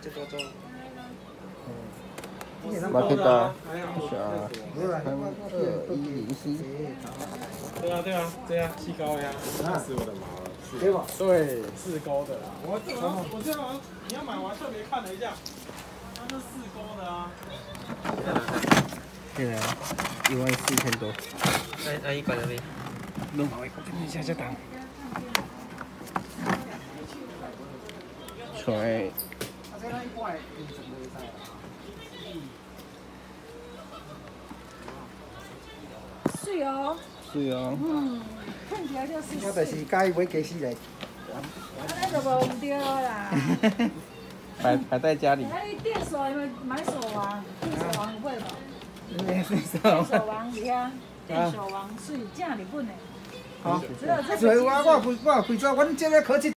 这多重？ 马克达，12104。 对啊，这样细高呀，吓死我的毛了。 对吧？ 对，4钩的啦。我这好像你要买，我还特别看了一下，它是4钩的啊。 现在14000多。 阿姨管了没？ 弄好一个，等一下再打。锤。 水哦。 水哦。 看起来就是水。 我就是介买鸡丝嘞。 安尼就无唔对啦。 摆在家里。 那你电手有没有买手王？电手王有买无？ 电手王是啊，电手王水正日本的。 好，所以我开做，阮这个科技。